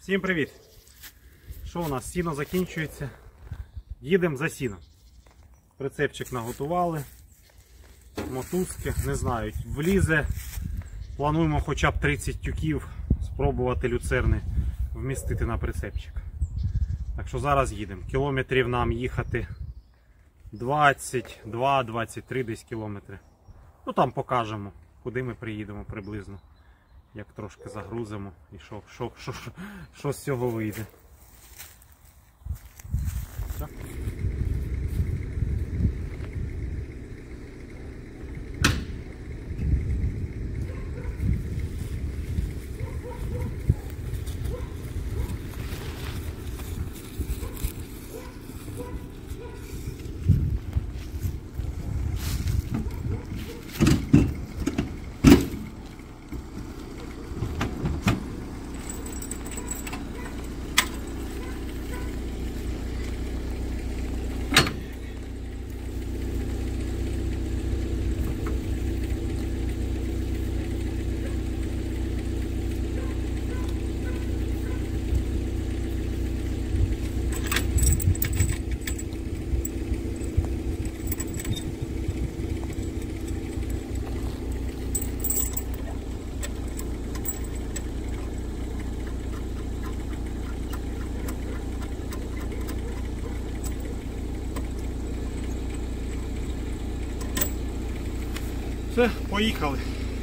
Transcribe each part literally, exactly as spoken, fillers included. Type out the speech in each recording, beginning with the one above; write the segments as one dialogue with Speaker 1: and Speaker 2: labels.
Speaker 1: Всім привіт! Що у нас? Сіно закінчується. Їдемо за сіном. Прицепчик наготували. Мотузки, не знаю, влізе. Плануємо хоча б тридцять тюків спробувати люцерни вмістити на прицепчик. Так що зараз їдемо. Кілометрів нам їхати двадцять два двадцять три десь кілометри. Ну там покажемо, куди ми приїдемо приблизно. Як трошки загрузимо і що, що, що, що, що з цього вийде. Все. Все, поїхали.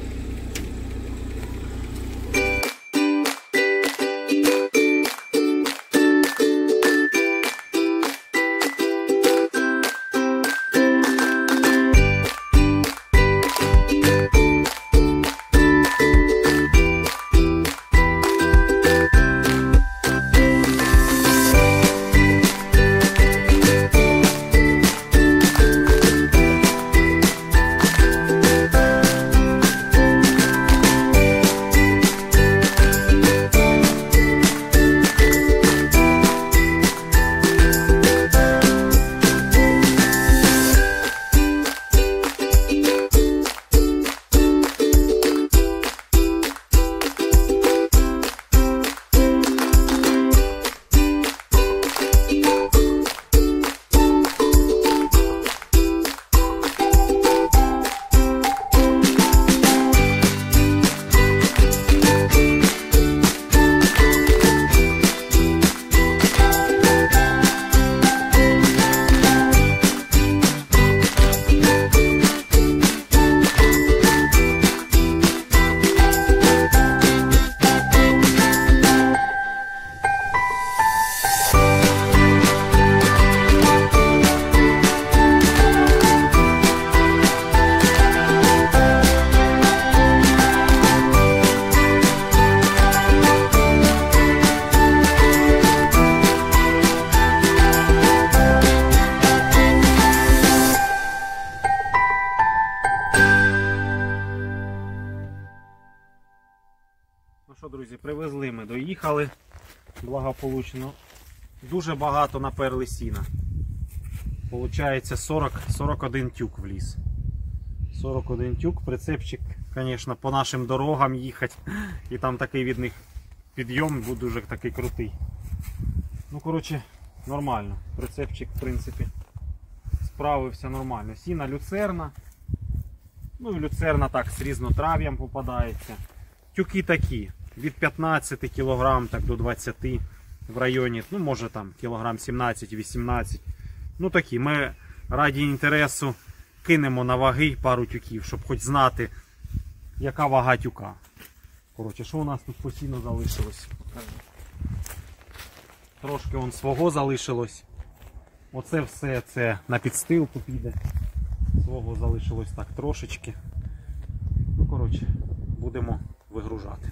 Speaker 1: Ну що, друзі, привезли ми, доїхали благополучно. Дуже багато наперли сіна. Получається сорок сорок один тюк вліз. сорок один тюк, прицепчик, звісно, по нашим дорогам їхати. І там такий від них підйом буде дуже такий крутий. Ну, коротше, нормально. Прицепчик, в принципі, справився нормально. Сіна люцерна. Ну і люцерна так з різнотрав'ям попадається. Тюки такі, від п'ятнадцяти кілограм так до двадцяти в районі, ну може там кілограм сімнадцять-вісімнадцять. Ну такі, ми раді інтересу кинемо на ваги пару тюків, щоб хоч знати, яка вага тюка. Коротше, що у нас тут постійно залишилось? Трошки он свого залишилось. Оце все це на підстилку піде. Свого залишилось так трошечки. Ну коротше, будемо вигружати.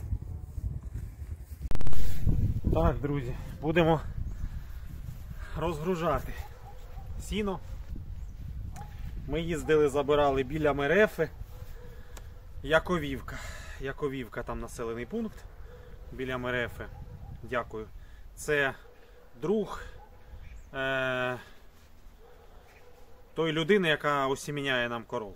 Speaker 1: Так, друзі, будемо розгружати сіно. Ми їздили, забирали біля Мерефи. Яковівка. Яковівка, там населений пункт біля Мерефи. Дякую. Це друг е- той людини, яка осіміняє нам коров.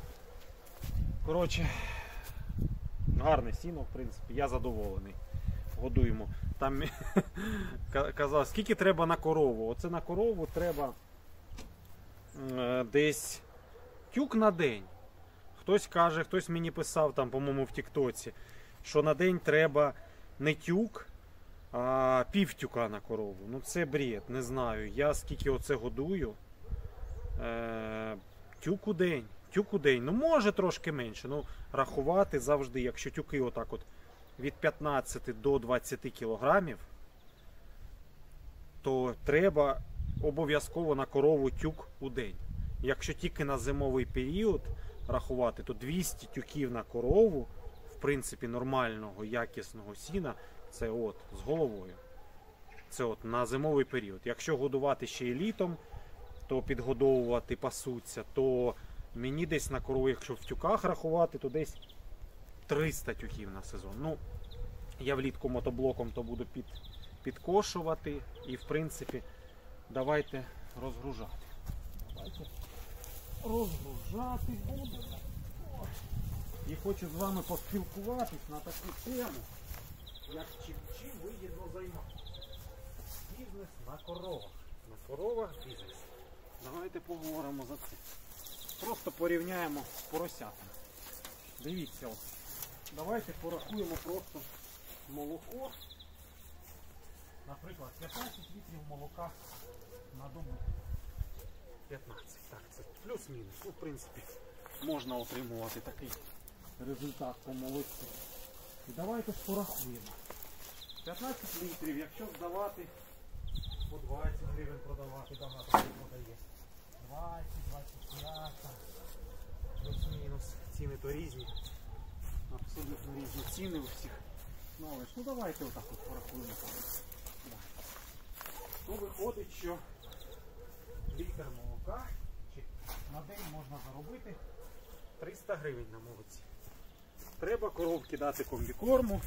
Speaker 1: Коротше, гарне сіно, в принципі, я задоволений. годуємо. Там казав, скільки треба на корову. Оце на корову треба е, десь тюк на день. Хтось каже, хтось мені писав там, по-моєму, в Тіктоці, що на день треба не тюк, а пів тюка на корову. Ну це бред, не знаю. Я скільки оце годую. Е, тюк у день. Тюк у день. Ну може трошки менше. Ну рахувати завжди, якщо тюки отак от від п'ятнадцяти до двадцяти кілограмів, то треба обов'язково на корову тюк у день. Якщо тільки на зимовий період рахувати, то двісті тюків на корову, в принципі, нормального, якісного сіна, це от з головою. Це от на зимовий період. Якщо годувати ще і літом, то підгодовувати пасуться, то мені десь на корову, якщо в тюках рахувати, то десь триста тюків на сезон. Ну, я влітку мотоблоком то буду під, підкошувати і, в принципі, давайте розгружати. Давайте розгружати будемо. І хочу з вами поспілкуватись на таку тему, як чим, чим вигідно займатися. Бізнес на коровах. На коровах бізнес. Давайте поговоримо за це. Просто порівняємо з поросятами. Дивіться, от. Давайте порахуємо просто молоко. Наприклад, п'ятнадцять літрів молока на добу. п'ятнадцять, так, це плюс-мінус. Ну, в принципі, можна отримувати такий результат по молоці. І давайте ж порахуємо. п'ятнадцять літрів, якщо здавати, по двадцять гривень продавати, багато хто продає. двадцять, двадцять п'ять, плюс-мінус. Ціни то різні. Абсолютно різні ціни у всіх. Ну, але ж, ну давайте отак от порахуємо. То виходить, що літр молока чи на день можна заробити триста гривень на молоці. Треба коровки дати комбікорму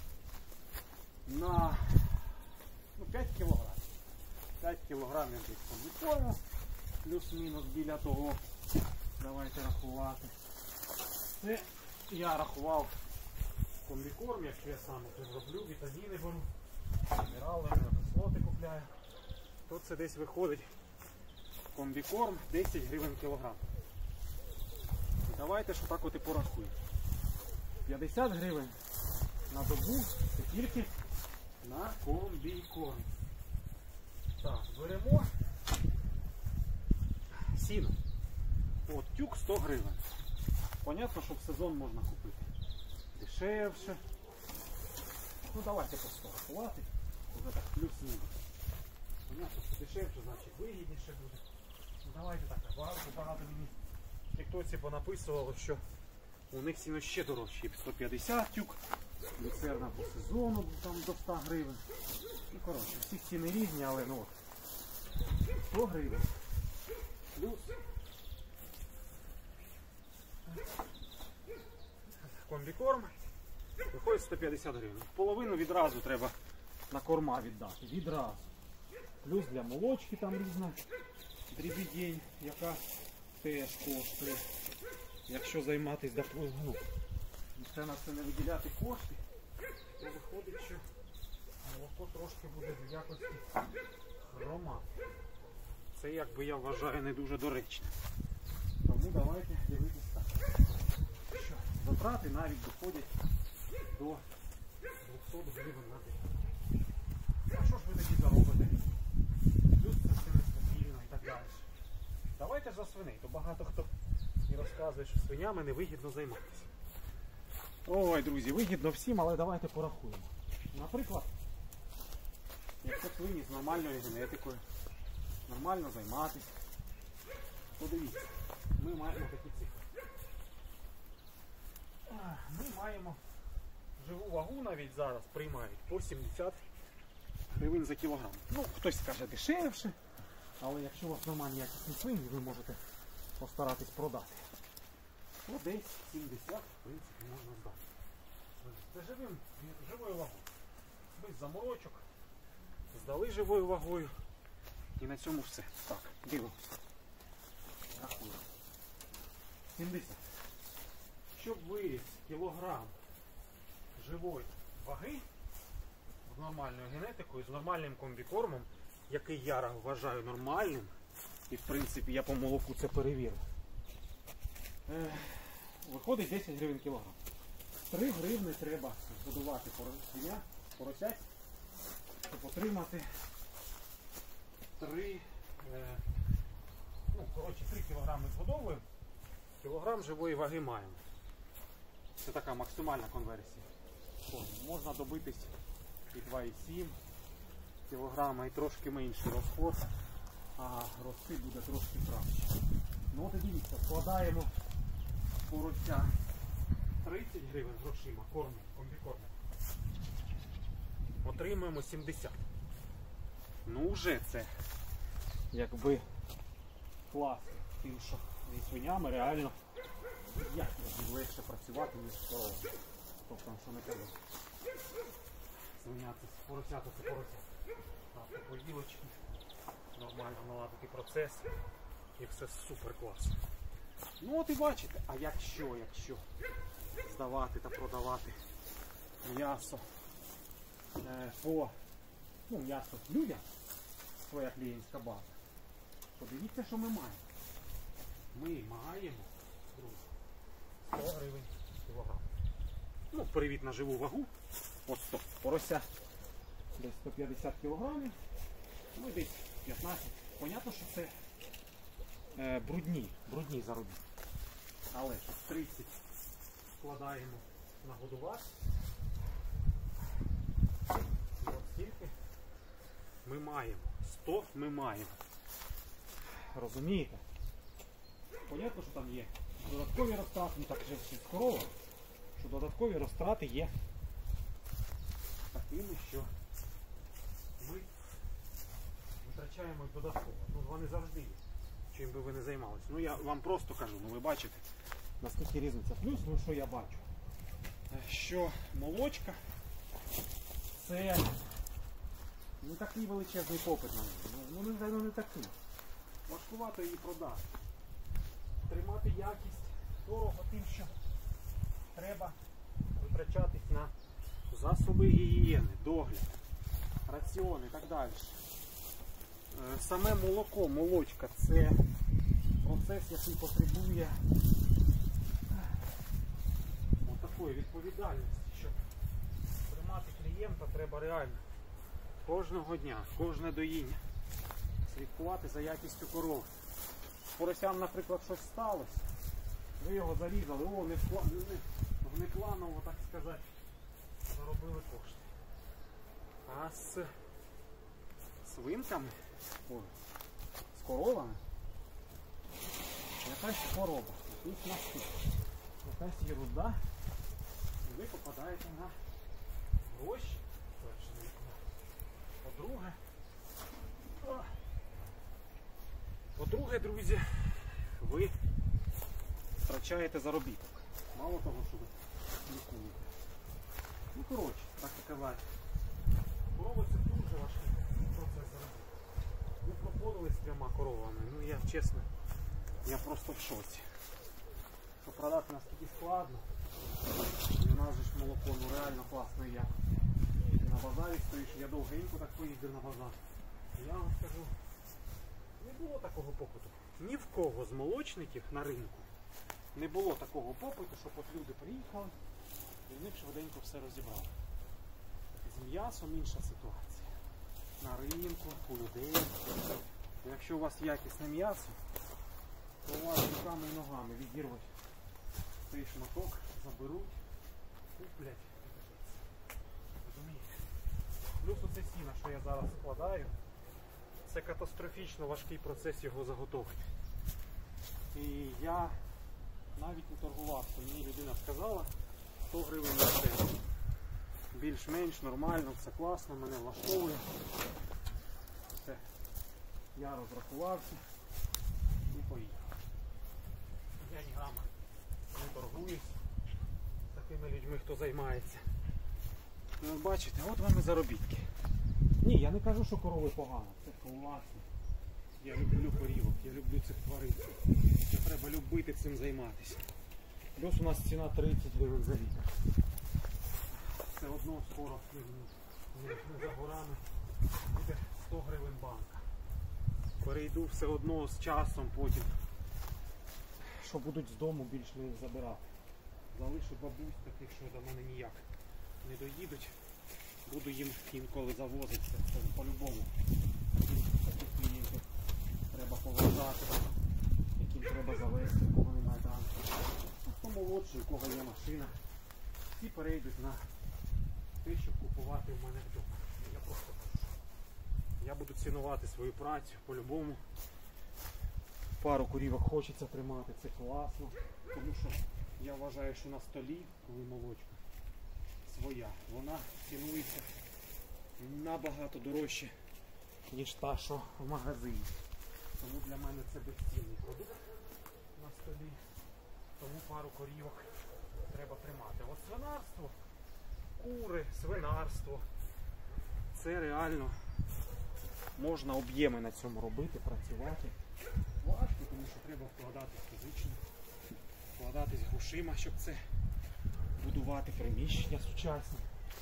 Speaker 1: на ну, п'ять кілограмів. п'ять кілограмів десь комбікорму, плюс-мінус біля того. Давайте рахувати. Це я рахував комбікорм, якщо я сам це зроблю, вітаміни беру, мінерали, кислоти купляю, то це десь виходить комбікорм десять гривень кілограм. І давайте ж отак от і порахуємо. п'ятдесят гривень на добу це тільки на комбікорм. Так, беремо сіно. От, тюк сто гривень. Понятно, що в сезон можна купити дешевше. Ну давайте по сто рахувати. Вже так плюс-мінус. Понятно, що дешевше, значить вигідніше буде. Ну давайте так, багато, багато мені в тіктоці понаписувало, що у них сіно ще дорожче. сто п'ятдесят тюк, люцерна по сезону там до ста гривень. Ну коротше, всі ціни різні, але ну от сто гривень. Плюс комбікорм виходить сто п'ятдесят гривень. Половину відразу треба на корма віддати. Відразу. Плюс для молочки там різна дрібідень, яка теж коштує. Якщо займатися, ну, це на це не виділяти кошти, то виходить, що молоко трошки буде в якості хромати. Це, якби я вважаю, не дуже доречно. Тому давайте дивитися так. Що затрати навіть доходять до двохсот гривень на день. А що ж ви тоді заробите? Плюс це нестабільно і так далі. Давайте за свиней, то багато хто і розказує, що свинями невигідно займатися. Ой, друзі, вигідно всім, але давайте порахуємо. Наприклад, якщо свині з нормальною генетикою, нормально займатися, то дивіться, ми маємо такі цифри. Ми маємо живу вагу навіть зараз приймають по сімдесят гривень за кілограм. Ну, хтось скаже дешевше, але якщо у вас нормальні якісні свині, ви можете постаратись продати. То десь сімдесят, в принципі, можна здати. Це живим, живою вагою. Без заморочок. Здали живою вагою. І на цьому все. Так, дивимося. Рахуємо. сімдесят. Щоб виріс кілограм живої ваги, нормальною генетикою, з нормальним комбікормом, який я вважаю нормальним. І в принципі я по молоку це перевірив. Е, виходить десять гривень кілограм. три гривни треба годувати порося, поросять, щоб отримати три, е, ну, коротше, три кілограми згодовуємо, кілограм живої ваги маємо. Це така максимальна конверсія. О, можна добитись і два і сім кілограма, і трошки менший розход, а рости буде трошки краще. Ну от і дивіться, складаємо порося тридцять гривень грошима, корму, комбікорму. Отримуємо сімдесят. Ну вже це якби класно. Тим, що зі свинями реально як легше працювати, ніж з коровами. Тобто, що не треба. Свиня це поросята, це порося. А по поїлочки нормально наладити процес і все супер класно. Ну от і бачите, а якщо, якщо здавати та продавати м'ясо е, по ну, м'ясо людям, своя клієнтська база, подивіться, що ми маємо. Ми маємо, друзі, сто гривень кілограм. Ну, перевід на живу вагу. От сто. Порося десь сто п'ятдесят кілограмів. Ну і десь п'ятнадцять. Понятно, що це е, брудні, брудні заробітки. Але ж тридцять складаємо на годувати. І от стільки ми маємо. сто ми маємо. Розумієте? Понятно, що там є додаткові розтрати, ну так вже з корова, що додаткові розтрати є такими, що ми витрачаємо їх додатково. Ну, вони завжди є, чим би ви не займалися. Ну, я вам просто кажу, ну ви бачите, наскільки різниця. Плюс, ну що я бачу, що молочка це не такий величезний попит на неї. Ну, не, не такий. Важкувато її продати. Тримати якість дорого тим, що треба витрачатись на засоби гігієни, догляд, раціон і так далі. Саме молоко, молочка – це процес, який потребує такої відповідальності, щоб тримати клієнта треба реально кожного дня, кожне доїння, слідкувати за якістю корови. Поросям, наприклад, щось сталося, ви його зарізали, о, не внепланово, так сказати, заробили кошти. А з свинками, ой, з коровами, якась хвороба, якийсь наступ, якась єрунда, і ви попадаєте на гроші. По-друге, По-друге, друзі, ви втрачаєте заробіток. Мало того, що ви лікуєте. Ну, коротше, так і казати. Корови це дуже важкий процес заробітку. Ми проходили з трьома коровами, ну я чесно, я просто в шоці. Що продати наскільки складно, і у нас же ж молоко, ну реально класне я. На базарі стоїш, я довгенько так поїздив на базар. Я вам скажу, не було такого попиту. Ні в кого з молочників на ринку не було такого попиту, щоб от люди приїхали і в них швиденько все розібрали. З м'ясом інша ситуація. На ринку, у людей. Якщо у вас якісне м'ясо, то у вас руками і ногами відірвуть цей шматок, заберуть, куплять. Розумієте? Плюс оце сіно, що я зараз складаю, це катастрофічно важкий процес його заготовки. І я навіть не торгувався. Мені людина сказала сто гривень на це. Більш-менш нормально, все класно, мене влаштовує. Все. Я розрахувався і поїхав. Я ні грама не торгуюсь з такими людьми, хто займається. І от бачите, от вам і заробітки. Ні, я не кажу, що корови погано, це класно. Я люблю корівок, я люблю цих тварин. Це треба любити цим займатися. Плюс у нас ціна тридцять гривень за літр. Все одно скоро не не за горами буде сто гривень банка. Перейду все одно з часом потім, що будуть з дому, більш не їх забирати. Залишу бабусь таких, що до мене ніяк не доїдуть. Буду їм інколи завозити, це по-любому. Таких клієнтів треба поважати, яким треба завести, у кого немає транспорту. Хто молодший, у кого є машина. Всі перейдуть на те, щоб купувати в мене вдома. Я просто кажу, я буду цінувати свою працю по-любому. Пару курівок хочеться тримати, це класно. Тому що я вважаю, що на столі, коли молочка своя, вона цінується набагато дорожче, ніж та, що в магазині. Тому для мене це безцінний продукт на столі. Тому пару корівок треба тримати. От свинарство, кури, свинарство, це реально можна об'єми на цьому робити, працювати. Важко, тому що треба вкладатись фізично, вкладатись грошима, щоб це будувати приміщення сучасні,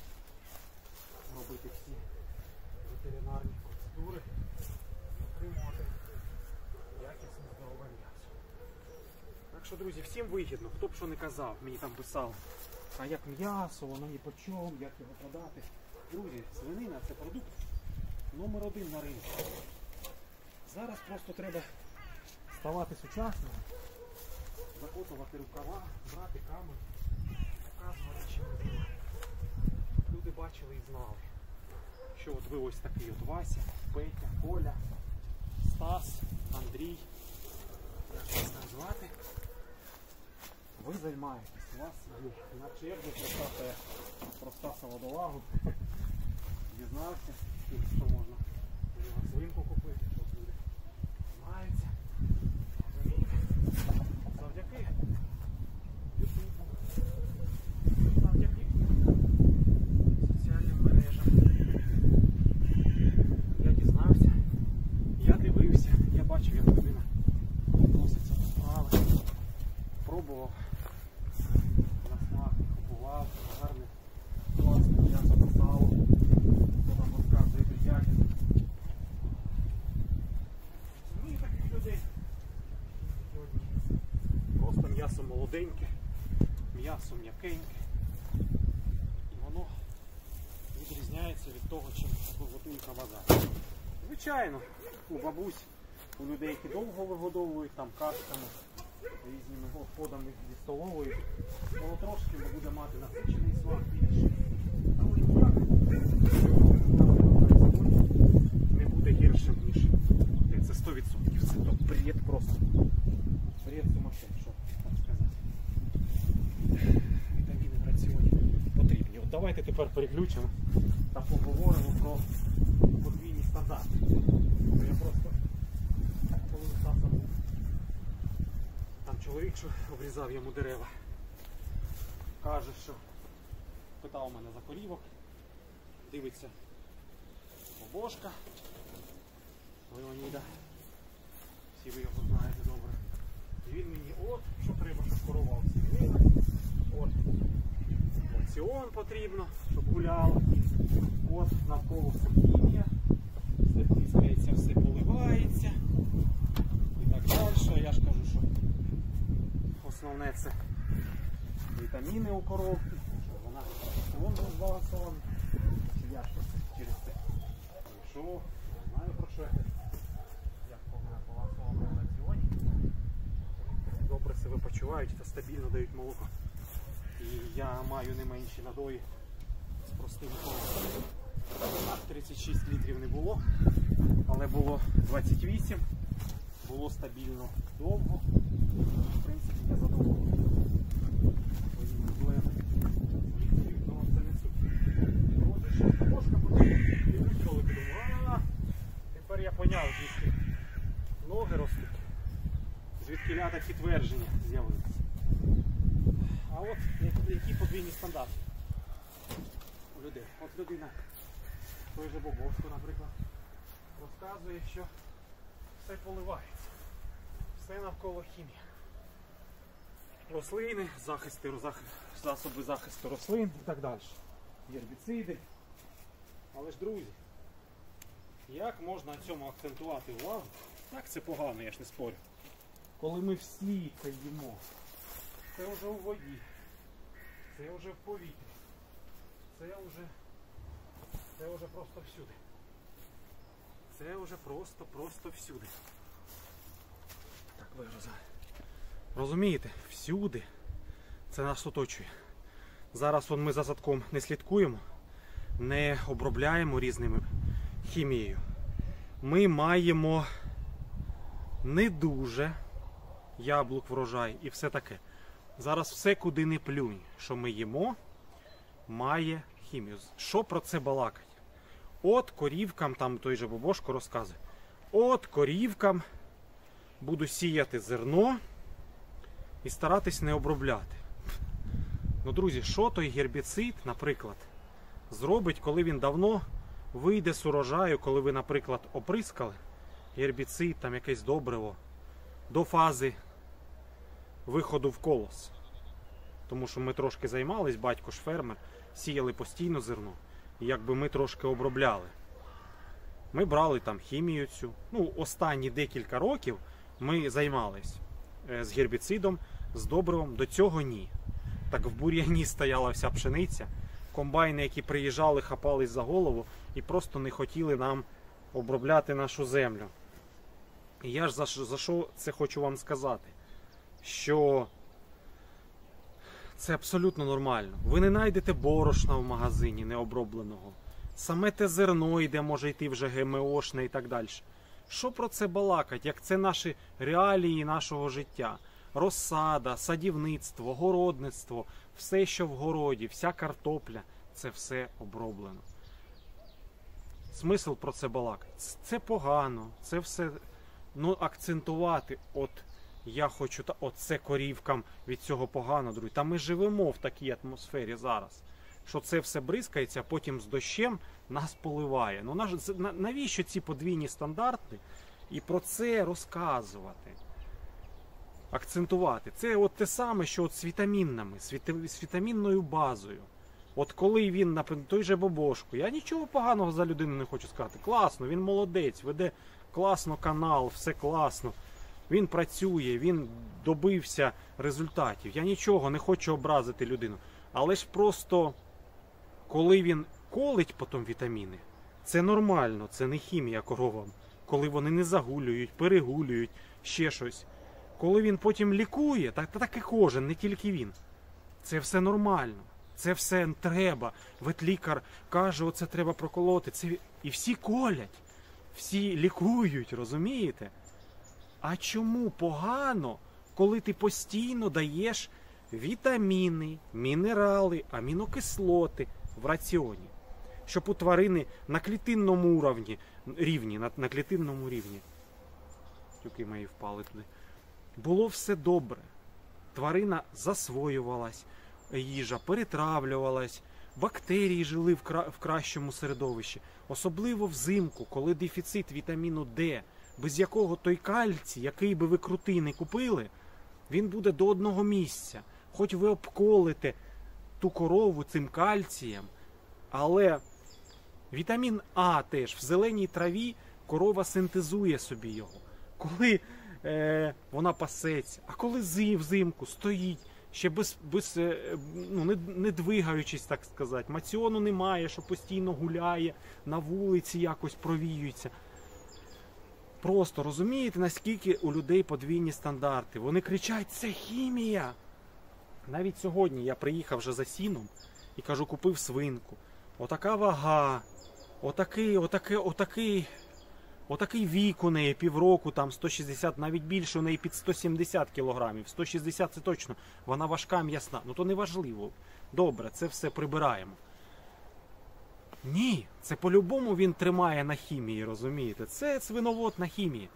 Speaker 1: робити всі ветеринарні процедури, отримувати якісне здорове м'ясо. Так що, друзі, всім вигідно, хто б що не казав, мені там писав, а як м'ясо, воно ні по чому, як його подати. Друзі, свинина – це продукт номер один на ринку. Зараз просто треба ставати сучасним, закотувати рукава, брати камеру, показувати, чим ми займаємося. Люди бачили і знали, що от ви ось такий от Вася, Петя, Коля, Стас, Андрій, як вас там звати, ви займаєтесь. У вас є на черзі проста, проста Саладолагу. Дізнався, що можна свинку купити, що люди знаються. Завдяки ютубу, завдяки соціальним мережам. Я дізнався, я дивився, я бачив, як людина відноситься до справи. Пробував на смак, купував, гарне, класне м'ясо на сало. Хто там розказує приятель. Ну і таких людей. Просто м'ясо молоденьке, м'ясо м'якеньке. І воно відрізняється від того, чим готують на базарі. Звичайно, у бабусь, у людей, які довго вигодовують, там кашками, різними обходами зі столової, воно трошки буде мати насичений смак більше. Але ніяк не буде гіршим, ніж це сто відсотків. Це то бред просто. Бред сумасшедший, що так сказати. Вітаміни працюють потрібні. От давайте тепер переключимо та поговоримо про подвійні стандарти. Я просто, коли Стаса був, там чоловік, що обрізав йому дерева, каже, що питав мене за корівок, дивиться Бобошка Леоніда, всі ви його знаєте добре. І він мені, от, що треба, щоб корова свинина, от, опціон потрібно, щоб гуляло, от, навколо хімія, все тискається, все поливається і так далі. Я ж кажу, що основне це вітаміни у коровки, що вона раціон був збалансований, що я ж через це прийшов, знаю про що я, як повинна збалансована в раціоні. Добре себе почувають та стабільно дають молоко. І я маю не менші надої з простими коровками. тридцять шість літрів не було, але було двадцять вісім, було стабільно довго. В принципі, я задоволений. Своїми злоями літрів до це несуть. От ще Бобошка потрібна. Дивлюсь ролики, думаю, а тепер я поняв, звідки ноги ростуть. Звідки ля такі твердження з'явилися. А от які подвійні стандарти у людей. От людина, той же Бобошко, наприклад, розказує, що все поливається, все навколо хімія. Рослини, захисти, засоби захисту рослин і так далі. Гербіциди. Але ж, друзі, як можна на цьому акцентувати увагу? Так, це погано, я ж не спорю. Коли ми всі це їмо, це вже у воді, це вже в повітрі, це вже, це вже просто всюди. Це вже просто-просто всюди. Так, вигрузаю. Розумієте? Всюди це нас оточує. Зараз он ми за садком не слідкуємо, не обробляємо різними хімією. Ми маємо не дуже яблук врожай і все таке. Зараз все, куди не плюнь, що ми їмо, має хімію. Що про це балакать? От корівкам, там той же Бобошко розказує, от корівкам буду сіяти зерно і старатись не обробляти. Ну, друзі, що той гербіцид, наприклад, зробить, коли він давно вийде з урожаю, коли ви, наприклад, оприскали гербіцид, там якесь добриво, до фази виходу в колос. Тому що ми трошки займались, батько ж фермер, сіяли постійно зерно. І якби ми трошки обробляли. Ми брали там хімію цю. Ну, останні декілька років ми займались з гербіцидом, з добривом. До цього ні. Так в бур'яні стояла вся пшениця. Комбайни, які приїжджали, хапались за голову і просто не хотіли нам обробляти нашу землю. І я ж за, за що це хочу вам сказати? Що це абсолютно нормально. Ви не знайдете борошна в магазині необробленого. Саме те зерно йде, може йти вже ГМОшне і так далі. Що про це балакать? Як це наші реалії нашого життя? Розсада, садівництво, городництво, все, що в городі, вся картопля, це все оброблено. Смисл про це балакати? Це погано, це все, ну, акцентувати, от я хочу, та, от це корівкам від цього погано, друзі. Та ми живемо в такій атмосфері зараз, що це все бризкається, а потім з дощем нас поливає. Ну, навіщо ці подвійні стандарти і про це розказувати? Акцентувати. Це от те саме, що от з вітамінами, з вітамінною базою. От коли він, наприклад, той же Бобошко, я нічого поганого за людину не хочу сказати. Класно, він молодець, веде класно канал, все класно. Він працює, він добився результатів. Я нічого не хочу образити людину. Але ж просто, коли він колить потім вітаміни, це нормально, це не хімія коровам. Коли вони не загулюють, перегулюють, ще щось. Коли він потім лікує, так, так і кожен, не тільки він. Це все нормально. Це все треба. Ветлікар каже, оце треба проколоти. Це... І всі колять, всі лікують, розумієте? А чому погано, коли ти постійно даєш вітаміни, мінерали, амінокислоти в раціоні? Щоб у тварини на клітинному уровні, рівні, на, на клітинному рівні, тюки мої впали туди, було все добре. Тварина засвоювалась, їжа перетравлювалась, бактерії жили в, кра... в кращому середовищі. Особливо взимку, коли дефіцит вітаміну Д, без якого той кальцій, який би ви крутий не купили, він буде до одного місця. Хоч ви обколите ту корову цим кальцієм, але вітамін А теж в зеленій траві корова синтезує собі його. Коли е, вона пасеться, а коли зим, взимку стоїть, ще без, без ну, не, не двигаючись, так сказати, маціону немає, що постійно гуляє, на вулиці якось провіюється. Просто розумієте, наскільки у людей подвійні стандарти. Вони кричать, це хімія. Навіть сьогодні я приїхав вже за сіном і кажу, купив свинку. Отака вага, отакий, отакий, отакий, отакий вік у неї, півроку, там сто шістдесят, навіть більше у неї під сто сімдесят кілограмів. сто шістдесят це точно, вона важка, м'ясна. Ну то не важливо. Добре, це все прибираємо. Ні, це по-любому він тримає на хімії, розумієте? Це свиновод на хімії.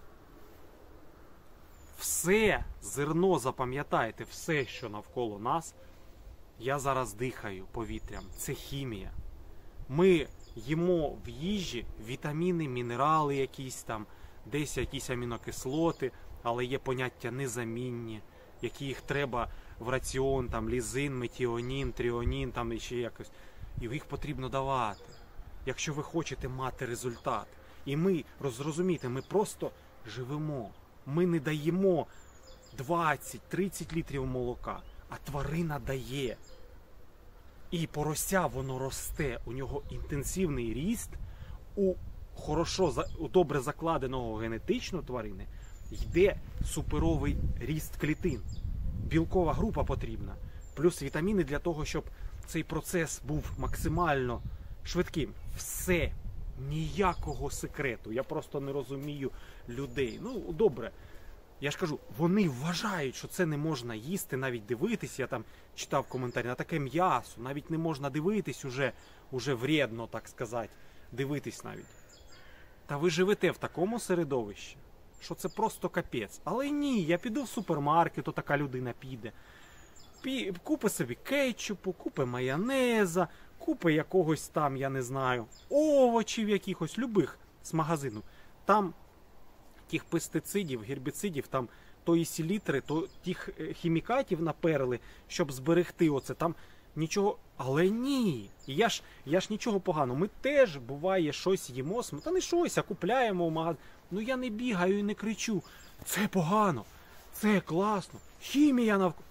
Speaker 1: Все зерно, запам'ятайте, все, що навколо нас, я зараз дихаю повітрям. Це хімія. Ми їмо в їжі вітаміни, мінерали якісь там, десь якісь амінокислоти, але є поняття незамінні, які їх треба в раціон, там лізин, метіонін, тріонін, там ще якось. І їх потрібно давати. якщо ви хочете мати результат. І ми, розумієте, ми просто живемо. Ми не даємо двадцять-тридцять літрів молока, а тварина дає. І порося воно росте, у нього інтенсивний ріст, у хорошо, у добре закладеного генетично тварини йде суперовий ріст клітин. Білкова група потрібна, плюс вітаміни для того, щоб цей процес був максимально швидким. Все, ніякого секрету. Я просто не розумію людей. Ну, добре. Я ж кажу, вони вважають, що це не можна їсти, навіть дивитись. Я там читав коментарі на таке м'ясо. Навіть не можна дивитись уже, уже вредно, так сказати. Дивитись навіть. Та ви живете в такому середовищі, що це просто капець. Але ні, я піду в супермаркет, то така людина піде. Пі... Купи собі кетчупу, купи майонеза, купи якогось там, я не знаю, овочів якихось, любих з магазину. Там тих пестицидів, гербіцидів, там тої селітри, то тих хімікатів наперли, щоб зберегти оце. Там нічого, але ні. Я ж, я ж нічого поганого. Ми теж, буває, щось їмо, та не щось, а купляємо в магазин. Ну я не бігаю і не кричу. Це погано, це класно, хімія навколо.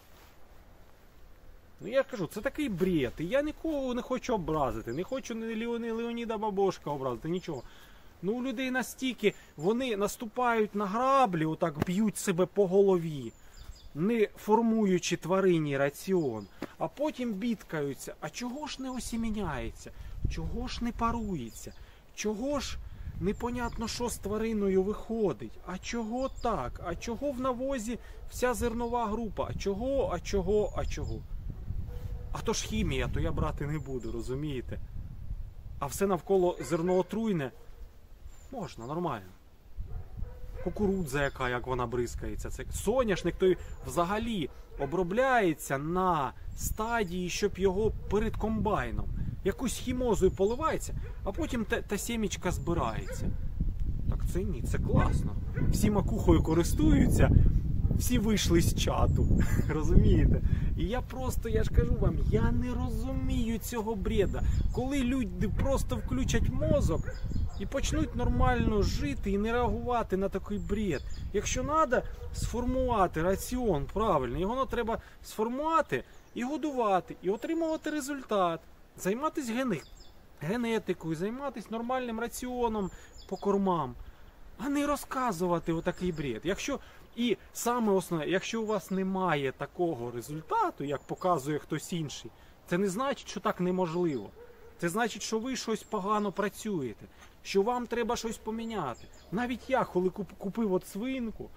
Speaker 1: Ну я кажу, це такий бред. І я нікого не хочу образити. Не хочу ні Леоніда Бабошка образити, нічого. Ну у людей настільки, вони наступають на граблі, отак б'ють себе по голові, не формуючи тварині раціон, а потім бідкаються. А чого ж не осіміняється? Чого ж не парується? Чого ж непонятно, що з твариною виходить? А чого так? А чого в навозі вся зернова група? А чого, а чого, а чого? А то ж хімія, то я брати не буду, розумієте? А все навколо зерноотруйне можна, нормально. Кукурудза яка, як вона бризкається. Це соняшник, той взагалі обробляється на стадії, щоб його перед комбайном. Якусь хімозою поливається, а потім та, та сімечка збирається. Так це ні, це класно. Всі макухою користуються, всі вийшли з чату. Розумієте? І я просто, я ж кажу вам, я не розумію цього бреда. Коли люди просто включать мозок і почнуть нормально жити і не реагувати на такий бред. Якщо треба сформувати раціон правильно, його треба сформувати і годувати, і отримувати результат. Займатися гени... генетикою, займатися нормальним раціоном по кормам, а не розказувати отакий бред. Якщо... І саме основне, якщо у вас немає такого результату, як показує хтось інший, це не значить, що так неможливо. Це значить, що ви щось погано працюєте, що вам треба щось поміняти. Навіть я, коли купив от свинку,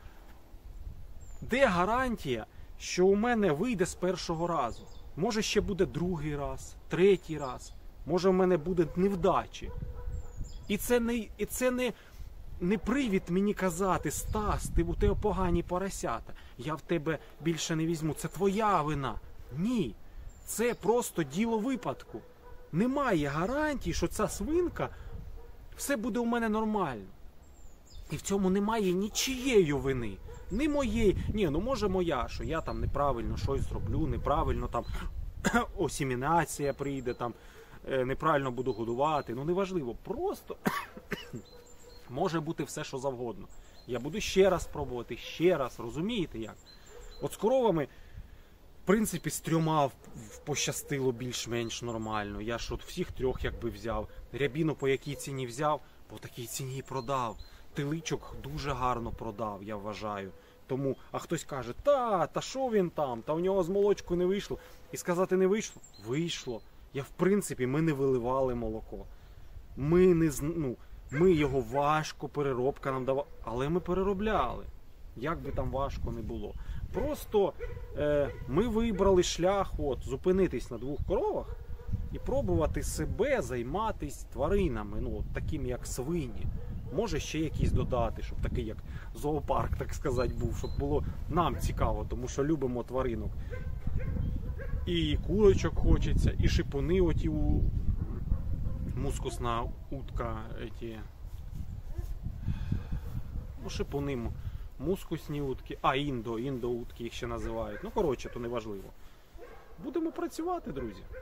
Speaker 1: де гарантія, що у мене вийде з першого разу? Може ще буде другий раз, третій раз, може в мене буде невдачі. І це не... І це не Не привід мені казати: Стас, ти у тебе погані поросята, я в тебе більше не візьму, це твоя вина. Ні, це просто діло випадку. Немає гарантії, що ця свинка, все буде у мене нормально. І в цьому немає нічієї вини. Ні моєї, ні, ну може моя, що я там неправильно щось зроблю, неправильно там осімінація прийде, там неправильно буду годувати, ну неважливо, просто... Може бути все, що завгодно. Я буду ще раз пробувати, ще раз, розумієте як? От з коровами, в принципі, з трьома пощастило більш-менш нормально. Я ж от всіх трьох якби взяв. Рябіну по якій ціні взяв, по такій ціні і продав. Тиличок дуже гарно продав, я вважаю. Тому, а хтось каже, та, та що він там, та у нього з молочкою не вийшло. І сказати не вийшло? Вийшло. Я, в принципі, ми не виливали молоко. Ми не, ну, Ми його важко, переробка нам давала, але ми переробляли. Як би там важко не було. Просто е, ми вибрали шлях, от, зупинитись на двох коровах і пробувати себе займатися тваринами, ну, от, такими як свині. Може ще якісь додати, щоб такий як зоопарк, так сказати, був, щоб було нам цікаво, тому що любимо тваринок. І курочок хочеться, і шипуни оті у... мускусна утка, эти, ну, шипуни, мускусні утки, а індо, індо утки їх ще називають. Ну, коротше, то не важливо. Будемо працювати, друзі.